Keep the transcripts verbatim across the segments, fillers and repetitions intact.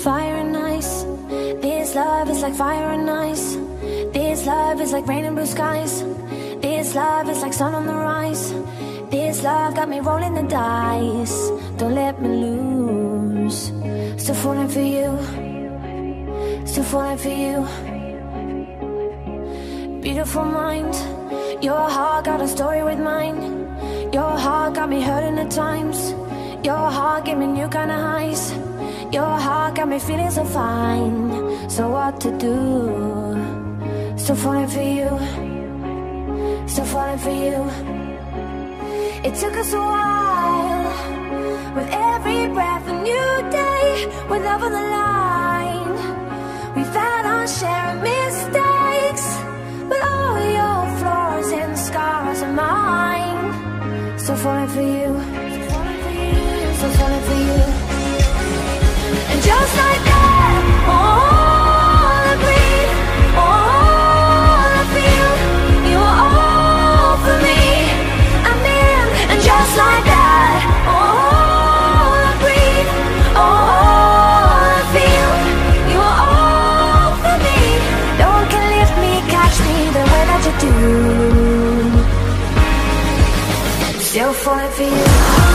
fire and ice. This love is like fire and ice. This love is like rain and blue skies. This love is like sun on the rise. This love got me rolling the dice. Don't let me lose. Still falling for you. Still falling for you. Beautiful mind. Your heart got a story with mine. Your heart got me hurting at times. Your heart gave me new kind of highs. Your heart got me feeling so fine. So what to do? Still falling for you. Still falling for you. It took us a while. With every breath a new day. With love on the line. We've had our share of mistakes. But all your flaws and scars are mine. Still falling for you. Still falling for you. And just like that, all I breathe, all I feel, you are all for me. I'm in, and just like that, all I breathe, all I feel, you are all for me. No one can lift me, catch me the way that you do. Still falling for you.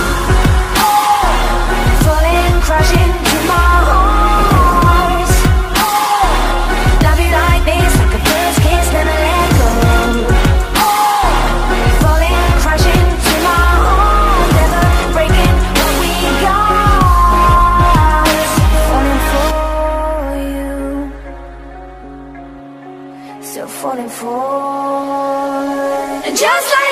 Falling, crashing to my arms. Love you like this, like a first kiss, never let go. Falling, crashing to my arms, never breaking what we got. Falling for you. Still falling for. And just like